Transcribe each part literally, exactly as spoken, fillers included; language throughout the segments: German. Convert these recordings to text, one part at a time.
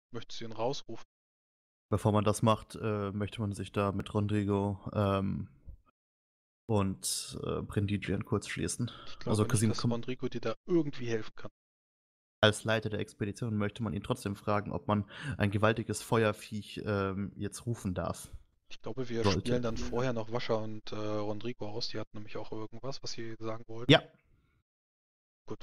Möchtest du ihn rausrufen? Bevor man das macht, äh, möchte man sich da mit Rodrigo ähm, und äh, Prendigian kurz schließen. Ich Also glaube nicht, Kasim dass kommt Rodrigo dir da irgendwie helfen kann. als Leiter der Expedition, möchte man ihn trotzdem fragen, ob man ein gewaltiges Feuerviech ähm, jetzt rufen darf. Ich glaube, wir Sollte. spielen dann vorher noch Wascher und äh, Rodrigo aus. Die hatten nämlich auch irgendwas, was sie sagen wollten. Ja, Gut.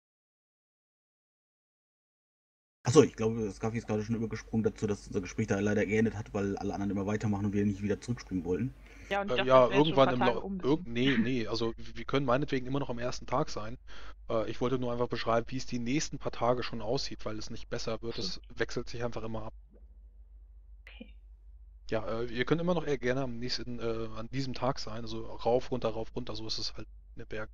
Achso, ich glaube, Scafi ist gerade schon übergesprungen dazu, dass unser Gespräch da leider geendet hat, weil alle anderen immer weitermachen und wir nicht wieder zurückspringen wollen. Ja, und ich Äh, dachte, ja, das wäre jetzt schon ein irgendwann paar im Tage Lau... um. Irg Deswegen. nee, nee, also wir können meinetwegen immer noch am ersten Tag sein. Äh, ich wollte nur einfach beschreiben, wie es die nächsten paar Tage schon aussieht, weil es nicht besser wird. So, Es wechselt sich einfach immer ab. okay. Ja, äh, ihr könnt immer noch eher gerne am nächsten, äh, an diesem Tag sein. Also rauf, runter, rauf, runter. So ist es halt in den Bergen.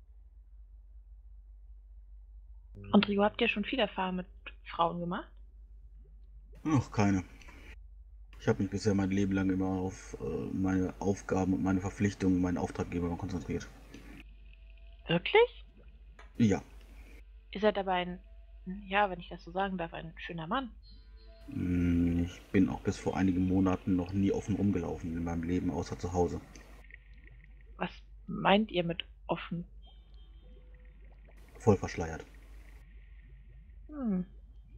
Rodrigo, habt ihr schon viel Erfahrung mit Frauen gemacht? Noch keine. Ich habe mich bisher mein Leben lang immer auf äh, meine Aufgaben und meine Verpflichtungen, meinen Auftraggeber konzentriert. Wirklich? Ja. Ihr seid aber ein, ja, wenn ich das so sagen darf, ein schöner Mann. Hm, Ich bin auch bis vor einigen Monaten noch nie offen rumgelaufen in meinem Leben, außer zu Hause. Was meint ihr mit offen? Voll verschleiert. Hm.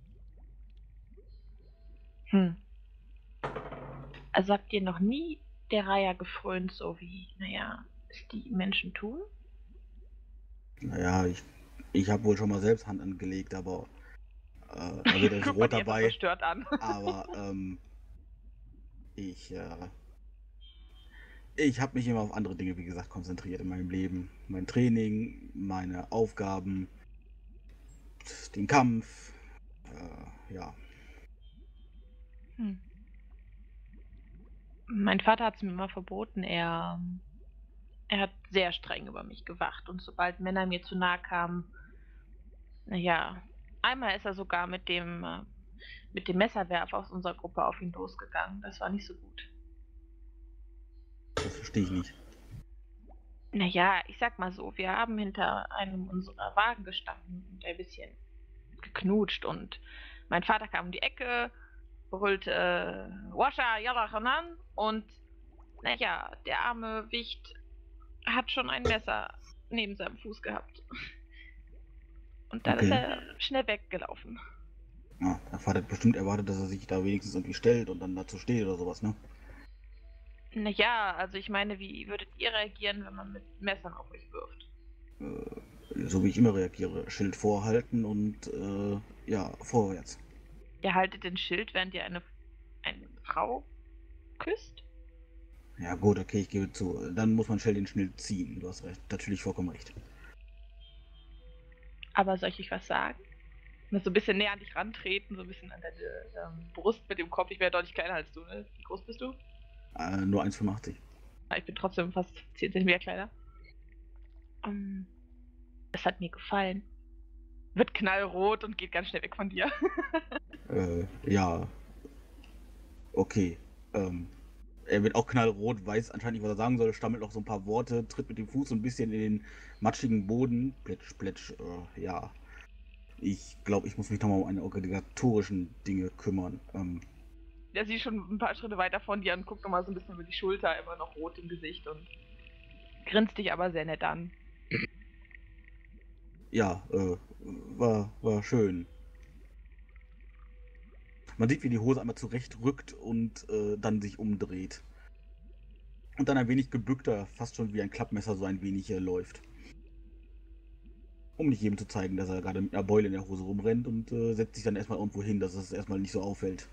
Hm. Also habt ihr noch nie der Reihe gefrönt, so wie, naja, es die Menschen tun? Naja, ich, ich habe wohl schon mal selbst Hand angelegt, aber äh, da wird das Guckt man Rot die etwas dabei. verstört an. Aber ähm, ich, äh, ich habe mich immer auf andere Dinge, wie gesagt, konzentriert in meinem Leben. Mein Training, meine Aufgaben, den Kampf. Äh, ja. Hm. Mein Vater hat es mir immer verboten. Er, er hat sehr streng über mich gewacht. Und sobald Männer mir zu nahe kamen, naja, einmal ist er sogar mit dem, äh, mit dem Messerwerfer aus unserer Gruppe auf ihn losgegangen. Das war nicht so gut. Das verstehe ich nicht. Naja, ich sag mal so, wir haben hinter einem unserer Wagen gestanden und ein bisschen geknutscht und mein Vater kam um die Ecke, brüllte äh, Washa Yalachanan und naja, der arme Wicht hat schon ein Messer neben seinem Fuß gehabt. Und dann ist Okay. er schnell weggelaufen. Ja, der Vater hat bestimmt erwartet, dass er sich da wenigstens irgendwie stellt und dann dazu steht oder sowas, ne? Naja, also ich meine, wie würdet ihr reagieren, wenn man mit Messern auf euch wirft? Äh, so wie ich immer reagiere. Schild vorhalten und äh, ja, vorwärts. Ihr haltet den Schild, während ihr eine, eine Frau küsst? Ja gut, okay, ich gebe zu. Dann muss man schnell den Schild ziehen. Du hast recht. Natürlich vollkommen recht. Aber soll ich euch was sagen? Und so ein bisschen näher an dich rantreten, so ein bisschen an deine ähm, Brust mit dem Kopf. Ich wäre deutlich kleiner als du, ne? Wie groß bist du? Äh, nur eins Komma fünfundachtzig. Ah, ich bin trotzdem fast zehn Zentimeter kleiner. Um, es hat mir gefallen. Wird knallrot und geht ganz schnell weg von dir. Äh, ja. Okay. Ähm, er wird auch knallrot, weiß anscheinend nicht, was er sagen soll, stammelt noch so ein paar Worte, tritt mit dem Fuß so ein bisschen in den matschigen Boden. Plätsch, plätsch, äh, ja. Ich glaube, ich muss mich nochmal um eine organisatorischen Dinge kümmern. Ähm, Der sieht schon ein paar Schritte weiter von dir und guckt nochmal so ein bisschen über die Schulter, immer noch rot im Gesicht und grinst dich aber sehr nett an. ja, äh, war, war schön. Man sieht, wie die Hose einmal zurechtrückt und äh, dann sich umdreht. Und dann ein wenig gebückter, fast schon wie ein Klappmesser, so ein wenig äh, läuft. Um nicht jedem zu zeigen, dass er gerade mit einer Beule in der Hose rumrennt und äh, setzt sich dann erstmal irgendwo hin, dass es erstmal nicht so auffällt.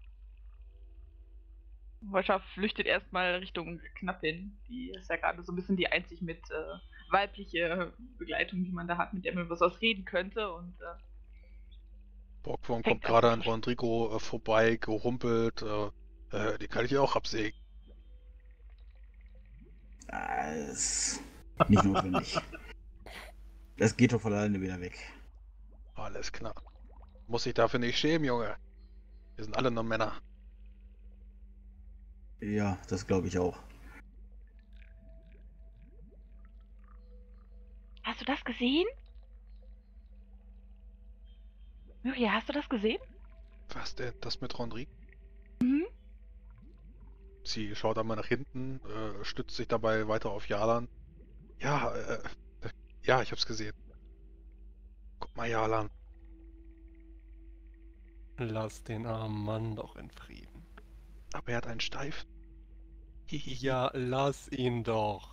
Wolscher flüchtet erstmal Richtung Knappin. Die ist ja gerade so ein bisschen die einzig mit äh, weibliche Begleitung, die man da hat, mit der man was reden könnte und äh, Borgworm kommt fängt gerade erstmal an verschwunden. Rodrigo äh, vorbei, gehumpelt. Äh, äh, die kann ich auch absägen. Äh, ist nicht notwendig. Das geht schon von alleine wieder weg. Alles klar. Muss sich dafür nicht schämen, Junge. Wir sind alle nur Männer. Ja, das glaube ich auch. Hast du das gesehen? Myria, hast du das gesehen? Was denn? Das mit Rondri? Mhm. Sie schaut einmal nach hinten, äh, stützt sich dabei weiter auf Jalan. Ja, äh, äh, ja, ich hab's gesehen. Guck mal, Jalan. Lass den armen Mann doch in Frieden. Aber er hat einen Steif. Hihihi. Ja, lass ihn doch.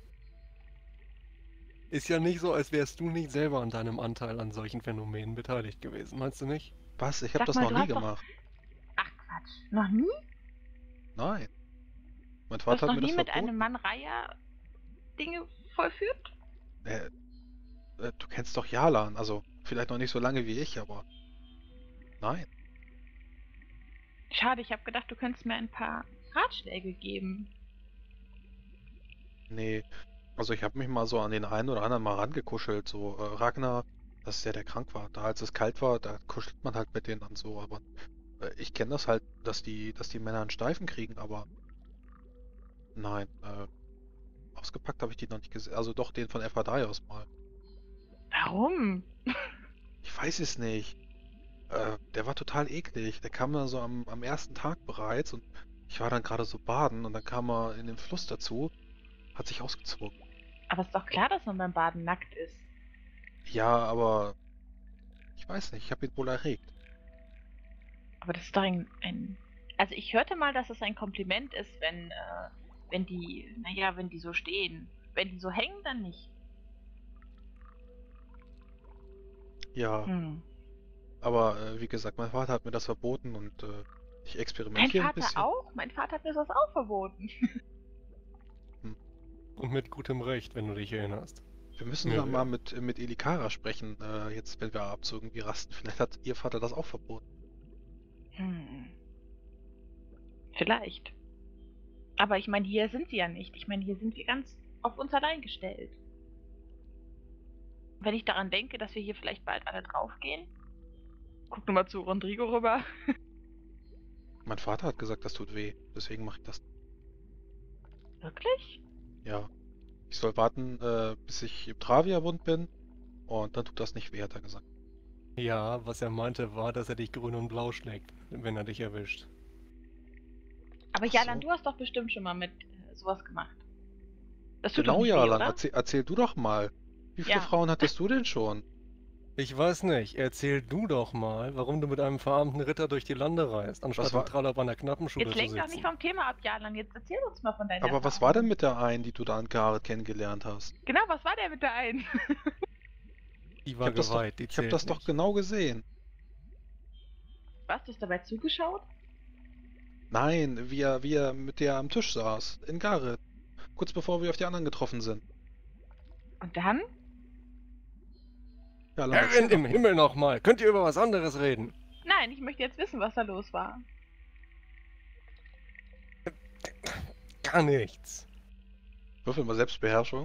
Ist ja nicht so, als wärst du nicht selber an deinem Anteil an solchen Phänomenen beteiligt gewesen, meinst du nicht? Was? Ich hab Sag das mal, noch du nie hast doch- gemacht. Ach Quatsch. Noch nie? Nein. Mein Du hast Vater hat noch mir nie das mit verboten. einem Mann Reiher Dinge vollführt? Äh, äh, du kennst doch Jalan, also vielleicht noch nicht so lange wie ich, aber nein. Schade, ich habe gedacht, du könntest mir ein paar Ratschläge geben. Nee, also ich habe mich mal so an den einen oder anderen mal rangekuschelt, so äh, Ragnar, das ist der, der krank war. Da als es kalt war, da kuschelt man halt mit denen dann so, aber äh, ich kenne das halt, dass die, dass die Männer einen Steifen kriegen, aber nein, äh, ausgepackt habe ich die noch nicht gesehen. Also doch den von Ephadaios mal. Warum? Ich weiß es nicht. Äh, der war total eklig. Der kam dann so am, am ersten Tag bereits und ich war dann gerade so baden und dann kam er in den Fluss dazu, hat sich ausgezogen. Aber ist doch klar, dass man beim Baden nackt ist. Ja, aber ich weiß nicht, ich habe ihn wohl erregt. Aber das ist doch ein, ein... Also ich hörte mal, dass es ein Kompliment ist, wenn, äh, wenn die, naja, wenn die so stehen. Wenn die so hängen, dann nicht. Ja, Hm. aber äh, wie gesagt, mein Vater hat mir das verboten und äh, ich Dein experimentiere ein Vater bisschen. auch? Mein Vater hat mir das auch verboten. Und mit gutem Recht, wenn du dich erinnerst. Wir müssen Ja, dann mal ja. mit, mit Elikara sprechen, äh, jetzt, wenn wir abends irgendwie rasten. Vielleicht hat ihr Vater das auch verboten. Hm. Vielleicht. Aber ich meine, hier sind sie ja nicht. Ich meine, hier sind wir ganz auf uns allein gestellt. Wenn ich daran denke, dass wir hier vielleicht bald alle draufgehen. Guck nur mal zu Rodrigo rüber. Mein Vater hat gesagt, das tut weh, deswegen mache ich das. Wirklich? Ja, ich soll warten, äh, bis ich im Travia-Wund bin und dann tut das nicht weh, hat er gesagt. Ja, was er meinte war, dass er dich grün und blau schlägt, wenn er dich erwischt. Aber Ach Jalan, so. du hast doch bestimmt schon mal mit äh, sowas gemacht. Das tut Genau, doch nicht weh, Jalan, oder? erzähl, erzähl du doch mal. Wie viele Ja. Frauen hattest du denn schon? Ich weiß nicht, erzähl du doch mal, warum du mit einem verarmten Ritter durch die Lande reist, anstatt Was war- im Trallop einer Knappenschule Jetzt zu lenk doch sitzen. nicht vom Thema ab, Jalan. Jetzt erzähl uns mal von deinen Aber was war denn Erfahrungen. mit der einen, die du da an Gareth kennengelernt hast? Genau, was war der mit der einen? Die Ich war hab das doch, geweiht, die ich hab zählt das doch nicht. genau gesehen. Was, du hast dabei zugeschaut? Nein, wie er, wie er mit der am Tisch saß, in Gareth. Kurz bevor wir auf die anderen getroffen sind. Und dann? Jalan, Herrin erzähl im doch. Himmel nochmal, könnt ihr über was anderes reden? Nein, ich möchte jetzt wissen, was da los war. Gar nichts. Würfel mal Selbstbeherrschung.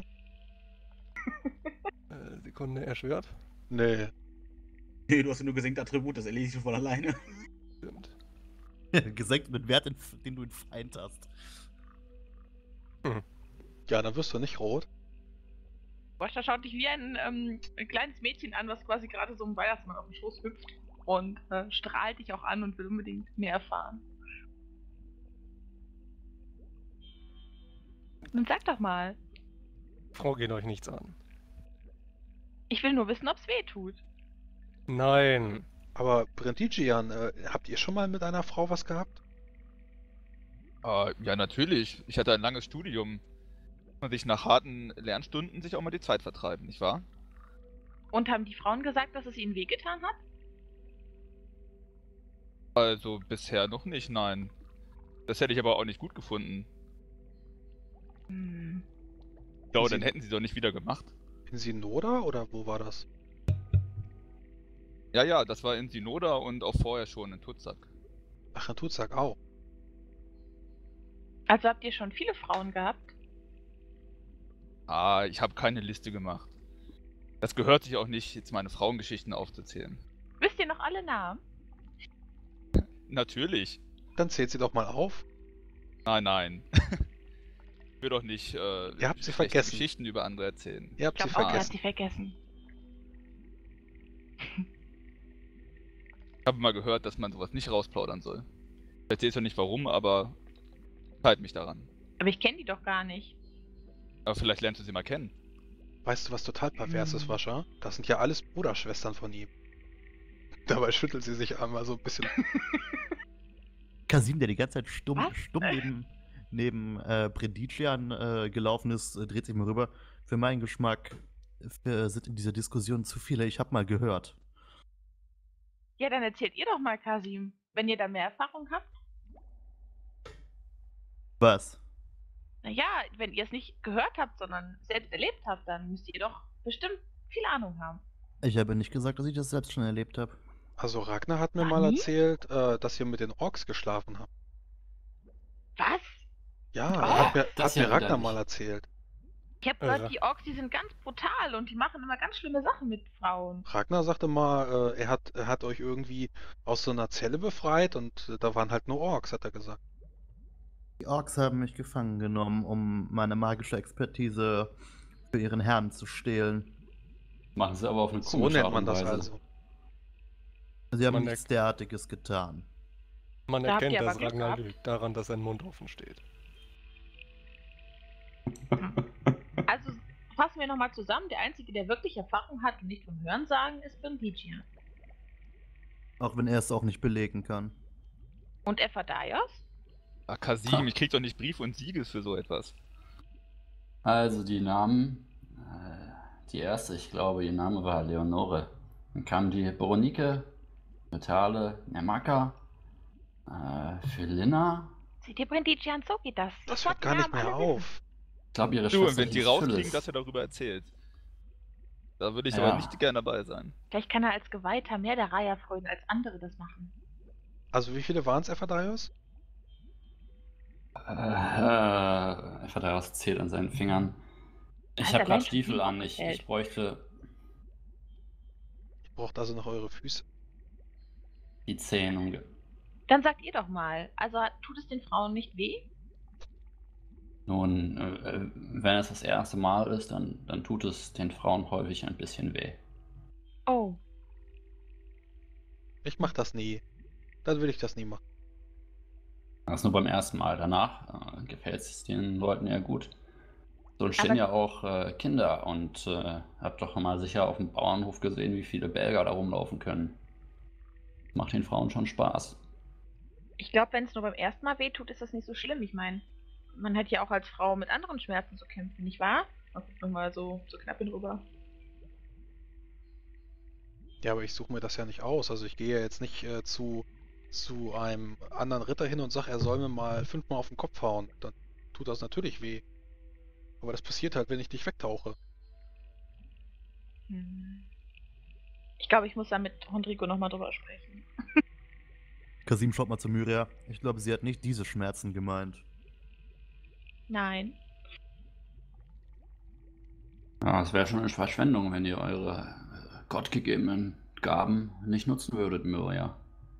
Äh, Sekunde, er schwört. Nee. Nee, du hast ja nur gesenkte Attribut, das erledigt sich von alleine. Stimmt. Gesenkt mit Wert, in, den du in Feind hast. Ja, dann wirst du nicht rot. Boschta schaut dich wie ein, ähm, ein kleines Mädchen an, was quasi gerade so einem Weihnachtsmann auf den Schoß hüpft. Und äh, strahlt dich auch an und will unbedingt mehr erfahren. Nun sag doch mal. Frau geht euch nichts an. Ich will nur wissen, ob's weh tut. Nein. Aber Brindigian, äh, habt ihr schon mal mit einer Frau was gehabt? Äh, ja, natürlich. Ich hatte ein langes Studium. Man sich nach harten Lernstunden sich auch mal die Zeit vertreiben, nicht wahr? Und haben die Frauen gesagt, dass es ihnen wehgetan hat? Also bisher noch nicht, nein. Das hätte ich aber auch nicht gut gefunden. Hm. Ich glaube, Sie- dann hätten sie doch nicht wieder gemacht. In Sinoda oder wo war das? Ja, ja, das war in Sinoda und auch vorher schon in Tutzak. Ach, in Tuzak auch. Also habt ihr schon viele Frauen gehabt? Ah, ich habe keine Liste gemacht. Das gehört sich auch nicht, jetzt meine Frauengeschichten aufzuzählen. Wisst ihr noch alle Namen? Natürlich. Dann zählt sie doch mal auf. Nein, nein. Ich will doch nicht äh, Ihr habt sie schlechte vergessen. Geschichten über andere erzählen. Ihr habt Ich sie glaube auch, er hat vergessen. sie vergessen. Ich habe mal gehört, dass man sowas nicht rausplaudern soll. Ich erzähle zwar nicht warum, aber halt mich daran. Aber ich kenne die doch gar nicht. Aber vielleicht lernst du sie mal kennen. Weißt du, was total pervers ist, Hm. Wascha? Das sind ja alles Bruderschwestern von ihm. Dabei schüttelt sie sich einmal so ein bisschen. Kasim, der die ganze Zeit stumm, Was? stumm neben, neben äh, Predician äh, gelaufen ist, äh, dreht sich mal rüber. Für meinen Geschmack äh, sind in dieser Diskussion zu viele. Ich habe mal gehört. Ja, dann erzählt ihr doch mal, Kasim, wenn ihr da mehr Erfahrung habt. Was? Naja, wenn ihr es nicht gehört habt, sondern selbst erlebt habt, dann müsst ihr doch bestimmt viel Ahnung haben. Ich habe nicht gesagt, dass ich das selbst schon erlebt habe. Also Ragnar hat mir Noch mal nie? erzählt, äh, dass ihr mit den Orks geschlafen habt. Was? Ja, Oh, hat mir, das hat ja mir wieder Ragnar nicht. mal erzählt. Ich habe Irre. gehört, die Orks, die sind ganz brutal und die machen immer ganz schlimme Sachen mit Frauen. Ragnar sagte mal, äh, er hat, er hat euch irgendwie aus so einer Zelle befreit und äh, da waren halt nur Orks, hat er gesagt. Die Orks haben mich gefangen genommen, um meine magische Expertise für ihren Herrn zu stehlen. Machen sie aber auf eine So komische nennt Art man und das Weise. also. Sie haben Man nichts derartiges getan. Man Da habt erkennt, ihr aber dass Glück Ragnar gehabt. lügt daran, dass sein Mund offen steht. Also fassen wir nochmal zusammen. Der Einzige, der wirklich Erfahrung hat und nicht vom Hörensagen, ist Bendigia. Auch wenn er es auch nicht belegen kann. Und Ephadaios? Ah, Kasim, ich krieg doch nicht Brief und Sieges für so etwas. Also die Namen, äh, die erste, ich glaube, ihr Name war Leonore. Dann kam die Beronike, Metale, Nemaka, äh, Philina. Seht ihr, Bendigia, so geht das. Das Sofort hört die gar nicht Namen mehr alle wissen. auf. Ich glaube, ihre Du, und Schwester wenn die hieß rauskriegen, Phyllis. dass er darüber erzählt. Da würde ich Ja. aber nicht gern dabei sein. Vielleicht kann er als Geweihter mehr der Reihe freuen, als andere das machen. Also wie viele waren es, Ephadaios? Äh, äh, Ephadaios zählt an seinen Fingern. Ich Alter, habe allein gerade schon Stiefel sieben an, ich, aufgezählt. ich bräuchte Ich braucht also noch eure Füße. die zehn ungefähr. Dann sagt ihr doch mal, also tut es den Frauen nicht weh? Nun, äh, wenn es das erste Mal ist, dann, dann tut es den Frauen häufig ein bisschen weh. Oh, Ich mach das nie. Dann will ich das nie machen. Das nur beim ersten Mal. Danach äh, gefällt es den Leuten ja gut. So entstehen Aber- ja auch äh, Kinder und äh, habt doch mal sicher auf dem Bauernhof gesehen, wie viele Belger da rumlaufen können. Macht den Frauen schon Spaß. ich glaube, wenn es nur beim ersten Mal weh tut, ist das nicht so schlimm. Ich meine, man hat ja auch als Frau mit anderen Schmerzen zu kämpfen, nicht wahr? Mal guck nochmal so, so knapp drüber. Ja, aber ich suche mir das ja nicht aus. Also ich gehe ja jetzt nicht äh, zu, zu einem anderen Ritter hin und sage, er soll mir mal fünfmal auf den Kopf hauen. Dann tut das natürlich weh. Aber das passiert halt, wenn ich dich wegtauche. Hm. Ich glaube, ich muss da mit Rodrigo nochmal drüber sprechen. Kasim schaut mal zu Myria. Ich glaube, sie hat nicht diese Schmerzen gemeint. Nein. Ja, es wäre schon eine Verschwendung, wenn ihr eure äh, gottgegebenen Gaben nicht nutzen würdet, Myria.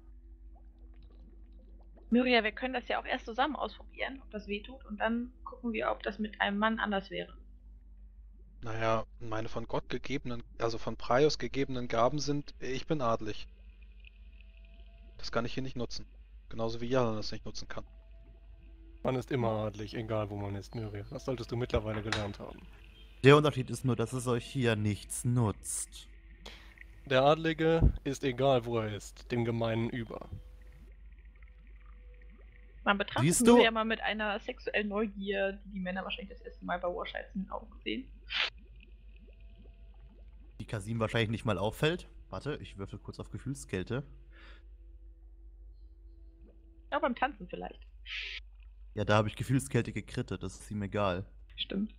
Myria, wir können das ja auch erst zusammen ausprobieren, ob das weh tut, und dann gucken wir, ob das mit einem Mann anders wäre. Naja, meine von Gott gegebenen, also von Praios gegebenen Gaben sind, ich bin adlig. Das kann ich hier nicht nutzen. Genauso wie Jalan das nicht nutzen kann. Man ist immer adlig, egal wo man ist, Myria. Das solltest du mittlerweile gelernt haben. Der Unterschied ist nur, dass es euch hier nichts nutzt. Der Adlige ist egal, wo er ist, dem Gemeinen über. Man betrachtet Siehst du? Myria mal mit einer sexuellen Neugier, die die Männer wahrscheinlich das erste Mal bei Warscheids in den Augen sehen. Die Kasim wahrscheinlich nicht mal auffällt. Warte, ich würfel kurz auf Gefühlskälte. Ja, beim Tanzen vielleicht. Ja, da habe ich Gefühlskälte gekrittet, das ist ihm egal. Stimmt.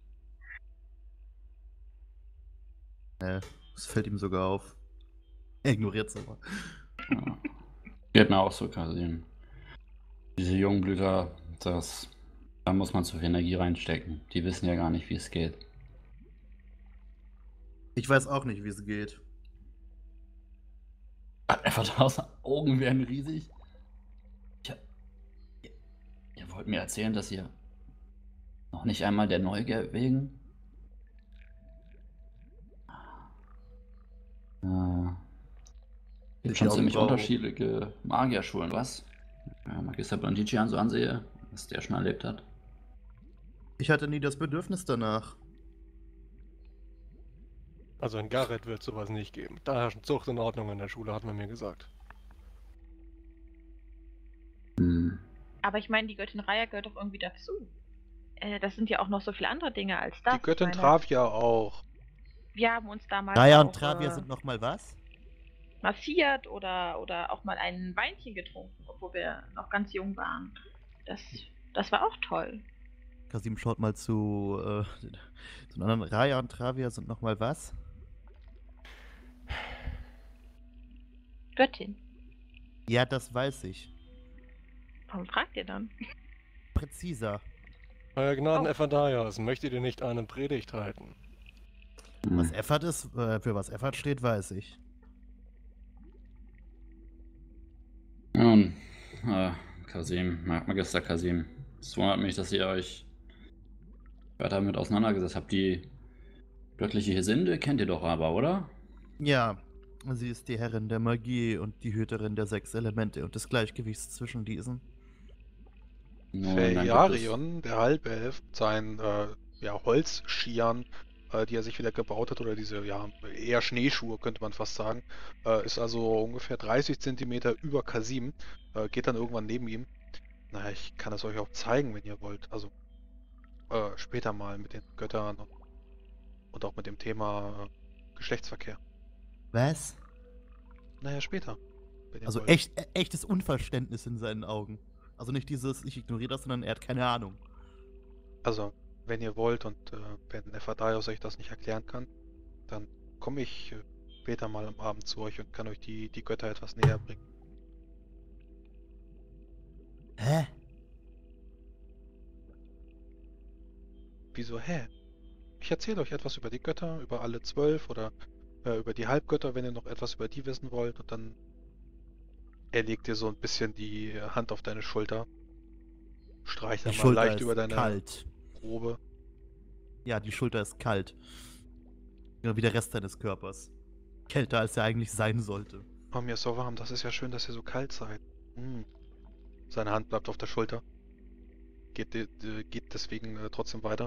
Äh, das fällt ihm sogar auf. Er ignoriert es aber. Ja. Geht mir auch so, Kasim. Diese Jungblüter, das, da muss man zu viel Energie reinstecken. Die wissen ja gar nicht, wie es geht. Ich weiß auch nicht, wie es geht. Einfach tausend Augen werden riesig. Ich hab, ihr, ihr wollt mir erzählen, dass ihr noch nicht einmal der Neugier wegen? Äh, Gibt Die schon ziemlich Augenbraue. unterschiedliche Magierschulen, was? Ja, Magister Brandician so ansehe, was der schon erlebt hat. Ich hatte nie das Bedürfnis danach. Also in Gareth wird sowas nicht geben. Da herrscht Zucht und Ordnung in der Schule, hat man mir gesagt. Hm. Aber ich meine, die Göttin Raya gehört doch irgendwie dazu. Äh, das sind ja auch noch so viele andere Dinge als das. Die Göttin Ich meine, Travia auch. Wir haben uns damals Raya auch und Travia äh, sind nochmal was? massiert oder, oder auch mal ein Weinchen getrunken, obwohl wir noch ganz jung waren. Das, das war auch toll. Kasim schaut mal zu, äh, zu den anderen. Raya und Travia sind nochmal was? Göttin. Ja, das weiß ich. Warum fragt ihr dann? Präziser. Euer Gnaden Oh. Ephadaios, möchtet ihr nicht eine Predigt halten? Was Hm. Effert ist, äh, für was Effert steht, weiß ich. Nun, äh, Kasim, Mag- Magister Kasim, es wundert mich, dass ihr euch weiter damit auseinandergesetzt habt. Die göttliche Hesinde kennt ihr doch aber, oder? Ja, sie ist die Herrin der Magie und die Hüterin der sechs Elemente und des Gleichgewichts zwischen diesen. Nun, dann gibt es- Feriarion, der Halbelf, mit seinen äh, ja, Holzskiern, äh, die er sich wieder gebaut hat, oder diese ja, eher Schneeschuhe, könnte man fast sagen, äh, ist also ungefähr dreißig Zentimeter über Kasim, äh, geht dann irgendwann neben ihm. Naja, ich kann es euch auch zeigen, wenn ihr wollt. Also äh, später mal mit den Göttern und, und auch mit dem Thema äh, Geschlechtsverkehr. Was? Naja, später. wenn ihr Also wollt. echt, äh, echtes Unverständnis in seinen Augen. Also nicht dieses, ich ignoriere das, sondern er hat keine Ahnung. Also, wenn ihr wollt und äh, wenn Ephadaios euch das nicht erklären kann, dann komme ich äh, später mal am Abend zu euch und kann euch die, die Götter etwas näher bringen. Hä? Wieso, hä? Ich erzähle euch etwas über die Götter, über alle zwölf oder äh, über die Halbgötter, wenn ihr noch etwas über die wissen wollt, und dann er legt dir so ein bisschen die Hand auf deine Schulter, streicht Die dann mal Schulter leicht ist über deine kalt. Robe. Ja, die Schulter ist kalt. Genau wie der Rest deines Körpers. Kälter, als er eigentlich sein sollte. Oh, mir ist so warm, das ist ja schön, dass ihr so kalt seid. Hm. Seine Hand bleibt auf der Schulter. Geht, de- de- geht deswegen äh, trotzdem weiter.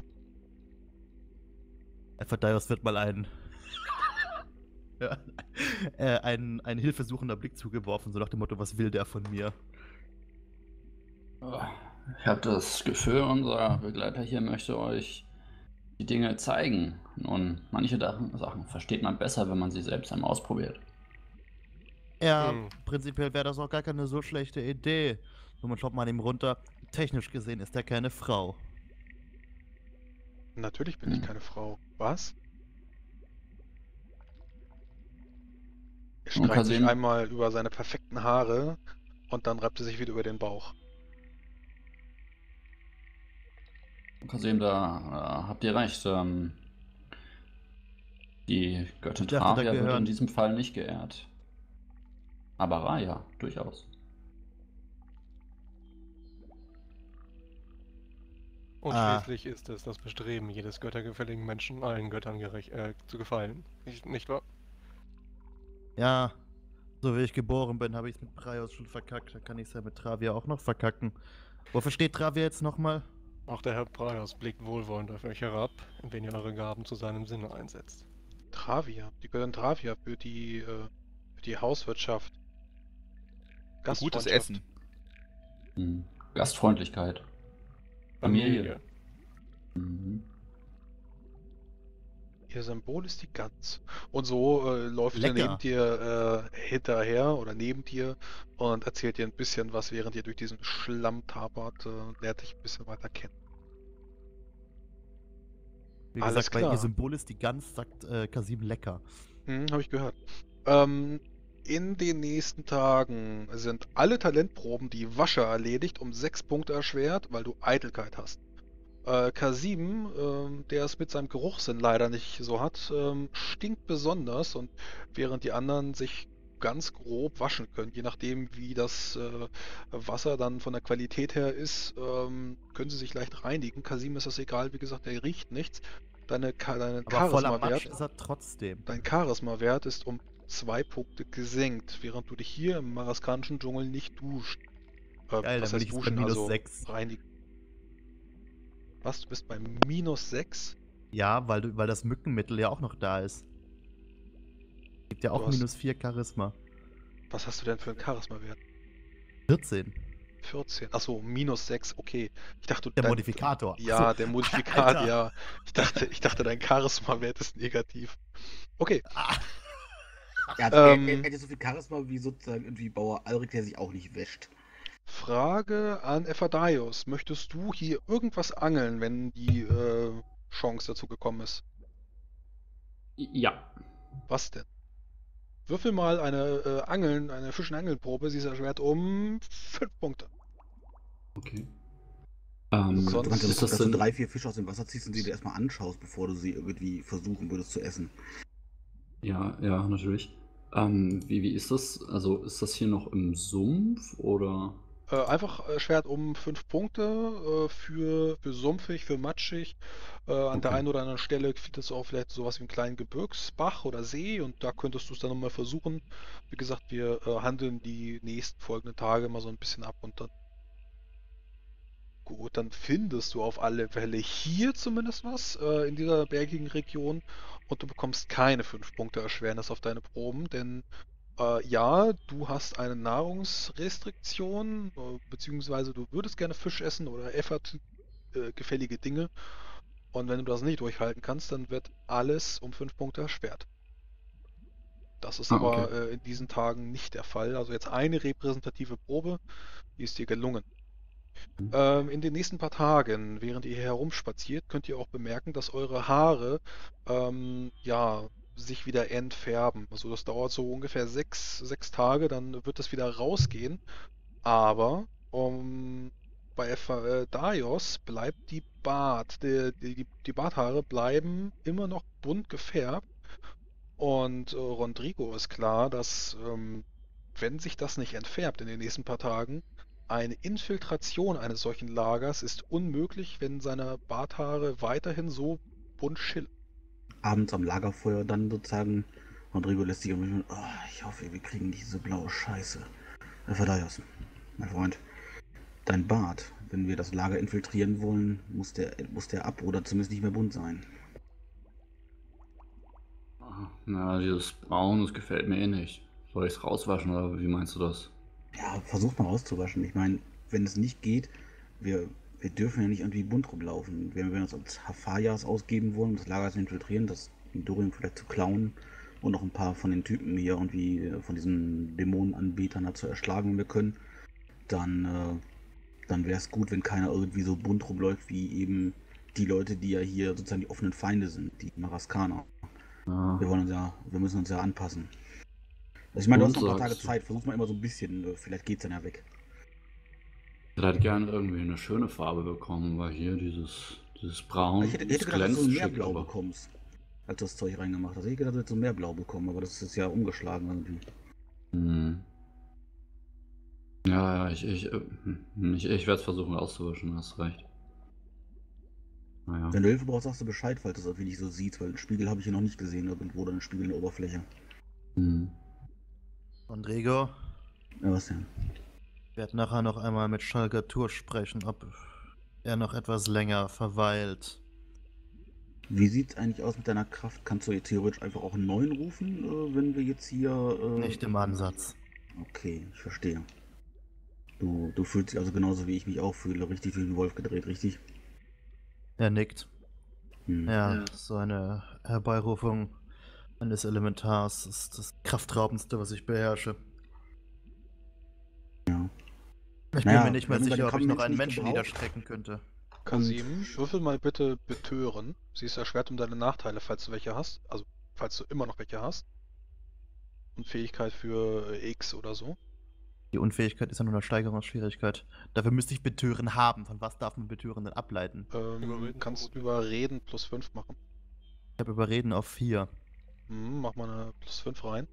Ephadaios wird mal ein, ja, äh, ein, ein hilfesuchender Blick zugeworfen, so nach dem Motto, was will der von mir? Ich habe das Gefühl, unser Begleiter hier möchte euch die Dinge zeigen. Nun, manche Da- Sachen versteht man besser, wenn man sie selbst einmal ausprobiert. Ja, Hm. prinzipiell wäre das auch gar keine so schlechte Idee. Nur man schaut mal an ihm runter. Technisch gesehen ist er keine Frau. Natürlich bin ich Hm. keine Frau. Was? Er Nun, streicht sich Kasim- einmal über seine perfekten Haare und dann reibt er sich wieder über den Bauch. Kasim, da äh, habt ihr recht. Ähm, die Göttin Ich dachte, da Travia wird gehören- in diesem Fall nicht geehrt. Aber Raya, durchaus. Und Ah. schließlich ist es das Bestreben jedes göttergefälligen Menschen, allen Göttern gerecht, äh, zu gefallen. Nicht, nicht wahr? Ja, so wie ich geboren bin, habe ich es mit Praios schon verkackt. Da kann ich es ja mit Travia auch noch verkacken. Wofür steht Travia jetzt nochmal? Auch der Herr Praios blickt wohlwollend auf euch herab, wenn ihr eure Gaben zu seinem Sinne einsetzt. Travia. Die Göttin Travia für die, äh, für die Hauswirtschaft. Für gutes Gastfreundschaft. Essen. Hm. Gastfreundlichkeit. Familie. Mhm. Ihr Symbol ist die Gans. Und so äh, läuft er Lecker. neben dir äh, hinterher oder neben dir und erzählt dir ein bisschen was, während ihr durch diesen Schlamm tapert, äh, lernt dich ein bisschen weiter kennen. Wie Alles gesagt, weil klar. ihr Symbol ist die Gans, sagt äh, Kasim lecker. Hm, habe ich gehört. Ähm, in den nächsten Tagen sind alle Talentproben, die Wasche erledigt, um sechs Punkte erschwert, weil du Eitelkeit hast. Äh, Kasim, ähm, der es mit seinem Geruchssinn leider nicht so hat, ähm, stinkt besonders, und während die anderen sich ganz grob waschen können, je nachdem wie das äh, Wasser dann von der Qualität her ist, ähm, können sie sich leicht reinigen. Kasim ist das egal, wie gesagt, der riecht nichts. Deine, Ka dein Aber voller Charisma-Wert Matsch ist er trotzdem. Dein Charisma-Wert ist um zwei Punkte gesenkt, während du dich hier im maraskanischen Dschungel nicht duscht. Äh, Geil, was dann bin heißt ich jetzt bei duschen, minus also sechs. reinigen. Was, du bist bei minus sechs? Ja, weil, du, weil das Mückenmittel ja auch noch da ist. Gibt ja Du auch hast- minus vier Charisma. Was hast du denn für einen Charisma-Wert? vierzehn. vierzehn. Achso, minus sechs, okay. Ich dachte, Der dein- Modifikator. Ach Ja, so. der Modifikat, Alter. ja. Ich dachte, ich dachte, dein Charisma-Wert ist negativ. Okay. Ah. Er hat, er, Ähm, er hat ja so viel Charisma wie sozusagen irgendwie Bauer Alrik, der sich auch nicht wäscht. Frage an Ephadaios. Möchtest du hier irgendwas angeln, wenn die äh, Chance dazu gekommen ist? Ja. Was denn? Würfel mal eine äh, Angeln, eine Fischen-Angeln-Probe. Sie ist erschwert um fünf Punkte. Okay. Ähm, Sonst- Du kannst ja ist gucken, das dass du denn, drei, vier Fische aus dem Wasser ziehst und sie dir erstmal anschaust, bevor du sie irgendwie versuchen würdest zu essen. ja, ja, natürlich. Ähm, wie, wie ist das? Also ist das hier noch im Sumpf oder? Äh, einfach erschwert um fünf Punkte äh, für, für sumpfig, für matschig. Äh, an der Okay. einen oder anderen Stelle findest du auch vielleicht sowas wie einen kleinen Gebirgsbach oder See und da könntest du es dann nochmal versuchen. Wie gesagt, wir äh, handeln die nächsten folgenden Tage mal so ein bisschen ab und dann. Gut, dann findest du auf alle Fälle hier zumindest was äh, in dieser bergigen Region und du bekommst keine fünf Punkte Erschwernis auf deine Proben, denn äh, ja, du hast eine Nahrungsrestriktion, äh, beziehungsweise du würdest gerne Fisch essen oder Effert äh, gefällige Dinge und wenn du das nicht durchhalten kannst, dann wird alles um fünf Punkte erschwert. Das ist Ah, aber okay. äh, in diesen Tagen nicht der Fall. Also jetzt eine repräsentative Probe, die ist dir gelungen. Mhm. Ähm, in den nächsten paar Tagen, während ihr hier herumspaziert, könnt ihr auch bemerken, dass eure Haare ähm, ja, sich wieder entfärben. Also das dauert so ungefähr sechs, sechs Tage, dann wird das wieder rausgehen. Aber um, bei Daios bleibt die Bart, die, die, die Barthaare bleiben immer noch bunt gefärbt. Und äh, Rodrigo ist klar, dass ähm, wenn sich das nicht entfärbt in den nächsten paar Tagen, eine Infiltration eines solchen Lagers ist unmöglich, wenn seine Barthaare weiterhin so bunt schillern. Abends am Lagerfeuer dann sozusagen, Rodrigo lässt sich irgendwie, oh, ich hoffe, wir kriegen nicht diese blaue Scheiße. Ephadaios, mein Freund, dein Bart, wenn wir das Lager infiltrieren wollen, muss der, muss der ab oder zumindest nicht mehr bunt sein. Ah, na, dieses Braun, das gefällt mir eh nicht. Soll ich es rauswaschen oder wie meinst du das? Ja, versuch mal auszuwaschen. Ich meine, wenn es nicht geht, wir, wir dürfen ja nicht irgendwie bunt rumlaufen. Wenn wir uns als Hafayas ausgeben wollen, um das Lager zu infiltrieren, das Dorium vielleicht zu klauen und noch ein paar von den Typen hier irgendwie von diesen Dämonenanbetern da zu erschlagen, wenn wir können, dann, äh, dann wäre es gut, wenn keiner irgendwie so bunt rumläuft wie eben die Leute, die ja hier sozusagen die offenen Feinde sind, die Maraskaner. Ja. Wir wollen uns ja, wir müssen uns ja anpassen. Also ich meine, du hast Und noch ein paar sagst Tage du? Zeit, versuch mal immer so ein bisschen, äh, vielleicht geht's dann ja weg. Ich hätte halt gerne irgendwie eine schöne Farbe bekommen, weil hier dieses, dieses Braun, Ich hätte, ich hätte das gedacht, dass du glänzt mehr schick, Blau aber... bekommst, als du das Zeug reingemacht hast. Ich hätte gedacht, du hättest mehr Blau bekommen, aber das ist ja umgeschlagen irgendwie. Hm. Ja, ja, ich, ich, äh, hm, ich, ich werde es versuchen auszuwischen, hast recht. Naja. Wenn du Hilfe brauchst, sagst du Bescheid, falls du das irgendwie nicht so siehst, weil einen Spiegel habe ich hier noch nicht gesehen, irgendwo oder einen Spiegel in der Oberfläche. Hm. Rodrigo, Ja, was denn? ich werde nachher noch einmal mit Schalgatur sprechen, ob er noch etwas länger verweilt. Wie sieht's eigentlich aus mit deiner Kraft? Kannst du jetzt theoretisch einfach auch einen neuen rufen, äh, wenn wir jetzt hier... Äh... Nicht im Ansatz. Okay, ich verstehe. Du, du fühlst dich also genauso wie ich mich auch fühle, richtig wie ein Wolf gedreht, richtig? Er nickt. Hm. Ja, so eine Herbeirufung eines Elementars ist das Kraftraubendste, was ich beherrsche. Ja. Ich Naja, bin mir nicht mal wir haben über sicher, den ob ich noch Kampfmensch einen nicht Menschen gebraucht. niederstrecken könnte. Kasim, würfel mal bitte betören. Sie ist erschwert um deine Nachteile, falls du welche hast. Also, falls du immer noch welche hast. Und Fähigkeit für äh, X oder so. Die Unfähigkeit ist ja nur eine Steigerungsschwierigkeit. Dafür müsste ich Betören haben. Von was darf man Betören denn ableiten? Ähm, Überreden kannst vermutlich. überreden plus fünf machen. Ich habe Überreden auf vier. Hm, mach mal eine plus fünf rein.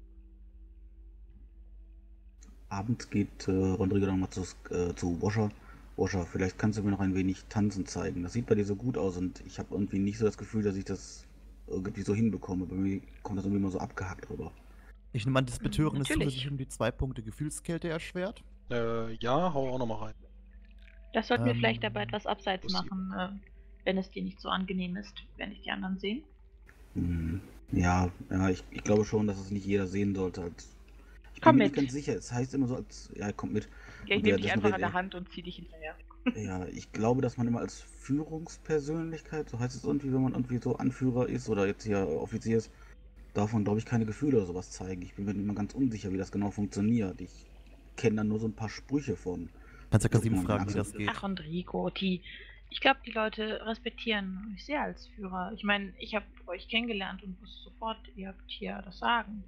Abends geht äh, Rodrigo dann mal zu, äh, zu Washer. Washer, vielleicht kannst du mir noch ein wenig tanzen zeigen. Das sieht bei dir so gut aus und ich habe irgendwie nicht so das Gefühl, dass ich das irgendwie so hinbekomme. Bei mir kommt das irgendwie immer so abgehackt rüber. Ich nehme an, das Betören ist Natürlich. zusätzlich um die zwei Punkte Gefühlskälte erschwert. Äh, ja, hau auch nochmal rein. Das sollten wir Ähm, vielleicht aber etwas abseits plus sieben. machen, äh, wenn es dir nicht so angenehm ist, wenn ich die anderen sehen. Hm, Ja, ja, ich, ich glaube schon, dass es nicht jeder sehen sollte. Als, ich bin Komm mir nicht mit. ganz sicher. Es heißt immer so, als ja, kommt mit. Ja, ich Und nehme dich währenddessen einfach an redet der er. Hand und zieh dich hinterher. Ja, ich glaube, dass man immer als Führungspersönlichkeit, so heißt es irgendwie, wenn man irgendwie so Anführer ist oder jetzt hier Offizier ist, darf man, glaube ich, keine Gefühle oder sowas zeigen. Ich bin mir immer ganz unsicher, wie das genau funktioniert. Ich kenne da nur so ein paar Sprüche von. Kannst ja Kasim Guck mal, fragen, wie Axel. das geht. Ach, Enrico, die. Ich glaube, die Leute respektieren euch sehr als Führer. Ich meine, ich habe euch kennengelernt und wusste sofort, ihr habt hier das Sagen.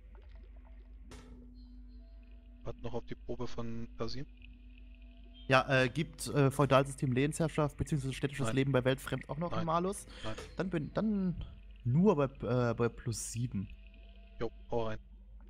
Warte noch auf die Probe von Kasim. Ja, äh, gibt äh, Feudalsystem Lehensherrschaft bzw. städtisches Nein. Leben bei Weltfremd auch noch Nein. einen Malus? Nein. Dann bin dann nur bei, äh, bei plus sieben. Jo, hau rein.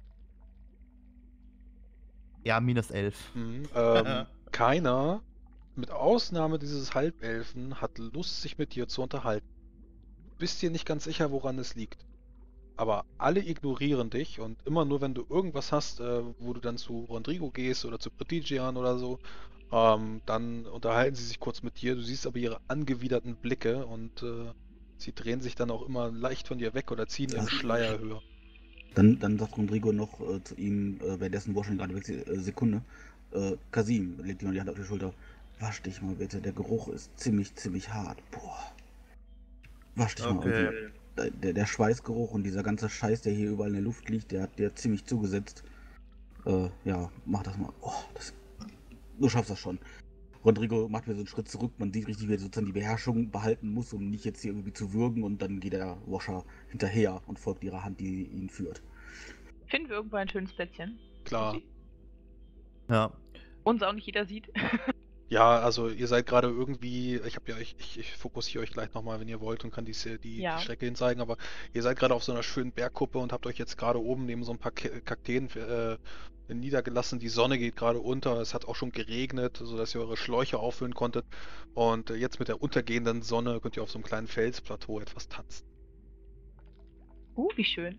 Ja, minus elf. Mhm, ähm, keiner, mit Ausnahme dieses Halbelfen, hat Lust, sich mit dir zu unterhalten. Bist dir nicht ganz sicher, woran es liegt. Aber alle ignorieren dich und immer nur, wenn du irgendwas hast, äh, wo du dann zu Rodrigo gehst oder zu Pretigian oder so, ähm, dann unterhalten sie sich kurz mit dir. Du siehst aber ihre angewiderten Blicke und äh, sie drehen sich dann auch immer leicht von dir weg oder ziehen ihren Ja. Schleier höher. Dann, dann sagt Rodrigo noch äh, zu ihm, äh, währenddessen Washington gerade wechselt, äh, Sekunde, äh, Kasim, legt ihm mal die Hand auf die Schulter. Wasch dich mal bitte, der Geruch ist ziemlich, ziemlich hart. Boah. Wasch dich mal. Okay. Und der, der Schweißgeruch und dieser ganze Scheiß, der hier überall in der Luft liegt, der hat dir ziemlich zugesetzt. Äh, ja, mach das mal. Oh, das, du schaffst das schon. Rodrigo macht mir so einen Schritt zurück, man sieht richtig, wie er sozusagen die Beherrschung behalten muss, um nicht jetzt hier irgendwie zu würgen, und dann geht der Washer hinterher und folgt ihrer Hand, die ihn führt. Finden wir irgendwo ein schönes Plätzchen? Klar. Ja. Uns auch nicht jeder sieht. Ja, also ihr seid gerade irgendwie, ich habe ja, ich, ich, ich fokussiere euch gleich nochmal, wenn ihr wollt, und kann die, die, Ja. die Strecke hin zeigen, aber ihr seid gerade auf so einer schönen Bergkuppe und habt euch jetzt gerade oben neben so ein paar Ke- Kakteen äh, niedergelassen. Die Sonne geht gerade unter, es hat auch schon geregnet, sodass ihr eure Schläuche auffüllen konntet. Und äh, jetzt mit der untergehenden Sonne könnt ihr auf so einem kleinen Felsplateau etwas tanzen. Uh, wie schön.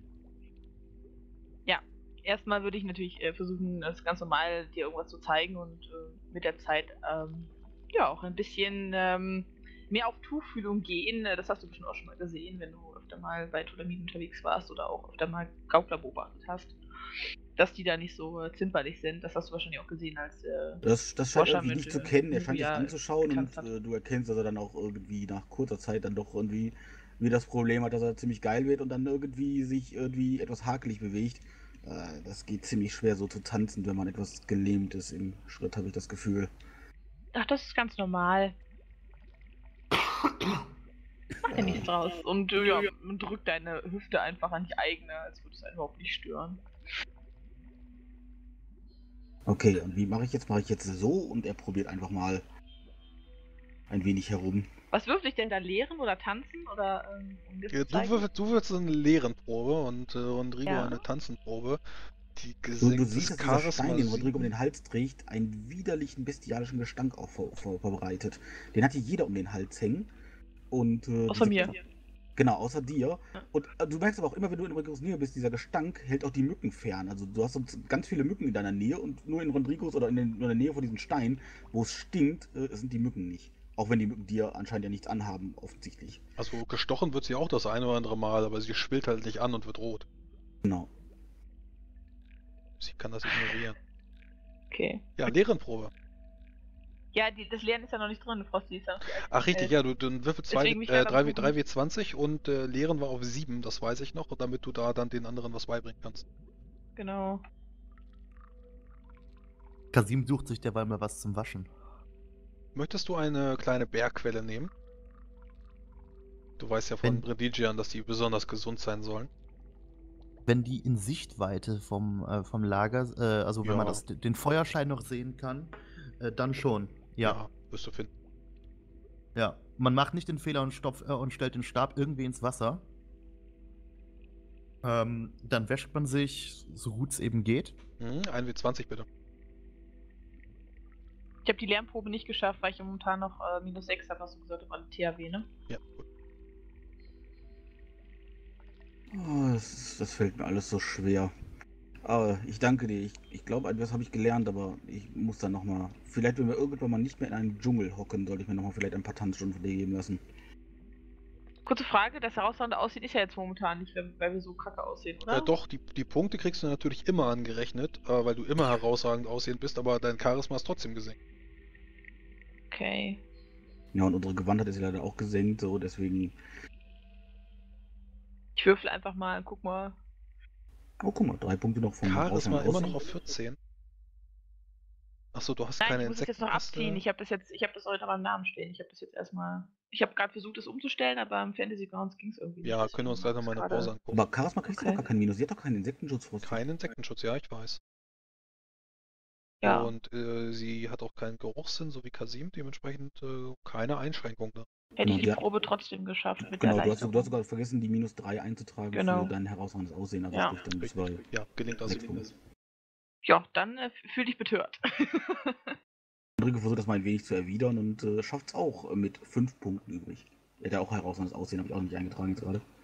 Ja, erstmal würde ich natürlich äh, versuchen, das ganz normal dir irgendwas zu zeigen und äh, mit der Zeit ähm, ja auch ein bisschen ähm, mehr auf Tuchfühlung gehen. Äh, Das hast du bestimmt auch schon mal gesehen, wenn du öfter mal bei Ptolemid unterwegs warst oder auch öfter mal Gaukler beobachtet hast. Dass die da nicht so äh, zimperlich sind. Das hast du wahrscheinlich auch gesehen, als äh, Das, das scheint Washer irgendwie mit, nicht zu äh, kennen. Er scheint dich Nubia anzuschauen und getanzt hat. äh, du erkennst, dass er dann auch irgendwie nach kurzer Zeit dann doch irgendwie wie das Problem hat, dass er ziemlich geil wird und dann irgendwie sich irgendwie etwas hakelig bewegt. Äh, das geht ziemlich schwer so zu tanzen, wenn man etwas gelähmt ist im Schritt, habe ich das Gefühl. Ach, das ist ganz normal. Mach dir nichts draus. Und äh, ja, und drück deine Hüfte einfach an die eigene, als würde es einen überhaupt nicht stören. Okay, und wie mache ich jetzt? Mache ich jetzt so und er probiert einfach mal ein wenig herum. Was würfel ich denn da? Lehren oder tanzen? Oder ähm, um dir Ja, zu du, zeigen? würfelst, du würfelst eine Lehrenprobe und äh, Rodrigo Ja. eine Tanzenprobe. Die Du, du gesenktes siehst, dass dieser Stein, den Charisma Rodrigo um sieben. den Hals trägt, einen widerlichen, bestialischen Gestank auch ver ver verbreitet. Den hat hier jeder um den Hals hängen. Und, äh, Außer dieser- mir. Genau, außer dir. Ja. Und äh, du merkst aber auch immer, wenn du in Rodrigos Nähe bist, dieser Gestank hält auch die Mücken fern. Also du hast sonst ganz viele Mücken in deiner Nähe und nur in Rodrigos oder in, den, in der Nähe von diesem Stein, wo es stinkt, äh, sind die Mücken nicht. Auch wenn die Mücken dir anscheinend ja nichts anhaben, offensichtlich. Also gestochen wird sie auch das eine oder andere Mal, aber sie schwillt halt nicht an und wird rot. Genau. Sie kann das ignorieren. Okay. Ja, Lehrenprobe. Ja, die, das Lehren ist ja noch nicht drin, Frosty ist ja noch die alte- Ach richtig, äh, ja, du, du würfelst zwei, deswegen mich äh, gerade drei, gucken. drei W zwanzig und äh, Lehren war auf sieben, das weiß ich noch, und damit du da dann den anderen was beibringen kannst. Genau. Kasim sucht sich derweil mal was zum Waschen. Möchtest du eine kleine Bergquelle nehmen? Du weißt ja von Wenn- Bredigian, dass die besonders gesund sein sollen. Wenn die in Sichtweite vom, äh, vom Lager, äh, also wenn man Ja. das, den Feuerschein noch sehen kann, äh, dann schon. Ja. wirst du finden. Ja. Man macht nicht den Fehler und, stopf, äh, und stellt den Stab irgendwie ins Wasser. Ähm, dann wäscht man sich, so gut es eben geht. Mhm, ein W zwanzig bitte. Ich habe die Lernprobe nicht geschafft, weil ich momentan noch äh, minus sechs habe, hast du gesagt, auf alle T H W, ne? Ja, gut. Oh, das, ist- das fällt mir alles so schwer. Aber ich danke dir. Ich, ich glaube, etwas habe ich gelernt, aber ich muss dann nochmal. Vielleicht, wenn wir irgendwann mal nicht mehr in einem Dschungel hocken, sollte ich mir nochmal vielleicht ein paar Tanzstunden von dir geben lassen. Kurze Frage, das herausragende Aussehen ist ja jetzt momentan nicht, weil weil wir so kacke aussehen, oder? Äh, doch, die, die Punkte kriegst du natürlich immer angerechnet, äh, weil du immer herausragend aussehend bist, aber dein Charisma ist trotzdem gesenkt. Okay. Ja, und unsere Gewandtheit ist ja leider auch gesenkt, so deswegen. Ich würfel einfach mal, guck mal. Oh, guck mal, drei Punkte noch vom Charisma herausragenden immer Aussehen. noch auf vierzehn. Achso, du hast Nein, keine ich muss es jetzt noch Insektenpaste. abziehen. Ich habe das jetzt, ich habe das heute beim Namen stehen. Ich habe das jetzt erstmal. Ich habe gerade versucht, das umzustellen, aber im Fantasy Grounds ging es irgendwie nicht. Ja, können wir uns deswegen gleich noch mal eine gerade- Pause angucken. Aber Charisma kriegst du Okay. doch gar keinen Minus. Sie hat doch keinen Insektenschutz vor. Kein Insektenschutz, ja, ich weiß. Ja. Und äh, sie hat auch keinen Geruchssinn, so wie Kasim, dementsprechend äh, keine Einschränkung. Ne? Hätte Genau, ich die die hat- Probe trotzdem geschafft mit Genau, der du hast, Leistung. du hast sogar vergessen, die minus drei einzutragen Genau. für dein herausragendes Aussehen. Also Ja. sprich dann bis bei Ja, gelingt also. sechs Punkten. Ja, dann äh, fühl dich betört. Rodrigo versucht das mal ein wenig zu erwidern und äh, schafft es auch äh, mit fünf Punkten übrig. Er hat ja auch herausragendes Aussehen, habe ich auch nicht eingetragen jetzt gerade.